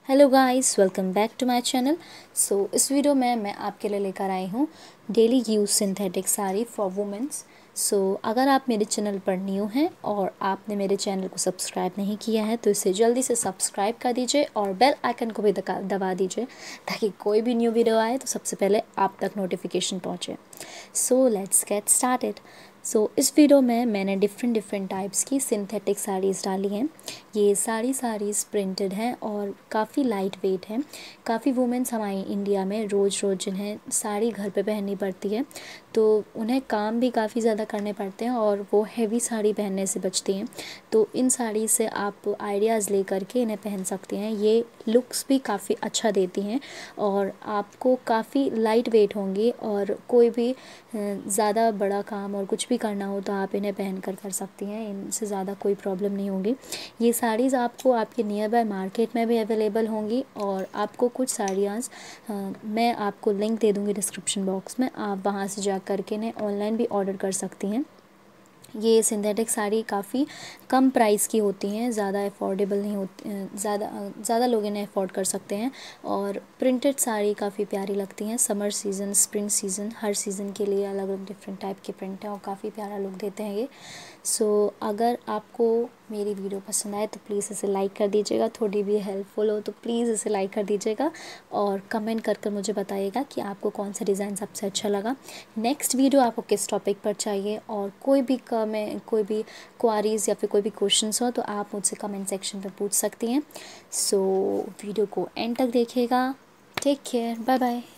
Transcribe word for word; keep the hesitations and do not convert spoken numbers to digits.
Hello guys, welcome back to my channel. So इस video में मैं आपके लिए लेकर आई हूँ daily use synthetic sari for women's. So अगर आप मेरे चैनल पर न्यू हैं और आपने मेरे चैनल को सब्सक्राइब नहीं किया है तो इसे जल्दी से सब्सक्राइब कर दीजिए और बेल आइकन को भी दबा दीजिए ताकि कोई भी न्यू वीडियो आए तो सबसे पहले आप तक नोटिफिकेशन पहुँचे। So let's get started. So इस वीडियो में मैंने डिफरेंट डिफरेंट टाइप्स की सिंथेटिक साड़ीज़ डाली हैं। ये सारी साड़ीज़ प्रिंटेड हैं और काफ़ी लाइट वेट हैं। काफ़ी वुमेंस हमारे इंडिया में रोज़ रोज़ जिन्हें साड़ी घर पे पहननी पड़ती है तो उन्हें काम भी काफ़ी ज़्यादा करने पड़ते हैं और वो हैवी साड़ी पहनने से बचती हैं। तो इन साड़ी से आप आइडियाज़ ले करके इन्हें पहन सकते हैं। ये लुक्स भी काफ़ी अच्छा देती हैं और आपको काफ़ी लाइट वेट होंगी और कोई भी ज़्यादा बड़ा काम और कुछ भी करना हो तो आप इन्हें पहन कर कर सकती हैं। इनसे ज़्यादा कोई प्रॉब्लम नहीं होगी। ये साड़ीज़ आपको आपके नियर बाय मार्केट में भी अवेलेबल होंगी और आपको कुछ साड़ियाँ मैं आपको लिंक दे दूँगी डिस्क्रिप्शन बॉक्स में, आप वहाँ से जा कर के इन्हें ऑनलाइन भी ऑर्डर कर सकती हैं। ये सिंथेटिक साड़ी काफ़ी कम प्राइस की होती हैं, ज़्यादा अफोर्डेबल नहीं होती, ज़्यादा ज़्यादा लोग इन्हें अफोर्ड कर सकते हैं। और प्रिंटेड साड़ी काफ़ी प्यारी लगती हैं। समर सीज़न, स्प्रिंग सीज़न, हर सीज़न के लिए अलग अलग डिफरेंट टाइप के प्रिंट हैं और काफ़ी प्यारा लुक देते हैं ये। सो अगर आपको मेरी वीडियो पसंद आए तो प्लीज़ इसे लाइक कर दीजिएगा। थोड़ी भी हेल्पफुल हो तो प्लीज़ इसे लाइक कर दीजिएगा और कमेंट कर कर मुझे बताइएगा कि आपको कौन सा डिज़ाइन सबसे अच्छा लगा। नेक्स्ट वीडियो आपको किस टॉपिक पर चाहिए और कोई भी कमें कोई भी क्वारीज़ या फिर कोई भी क्वेश्चंस हो तो आप मुझसे कमेंट सेक्शन पर पूछ सकती हैं। सो वीडियो को एंड तक देखिएगा। Take care, bye bye.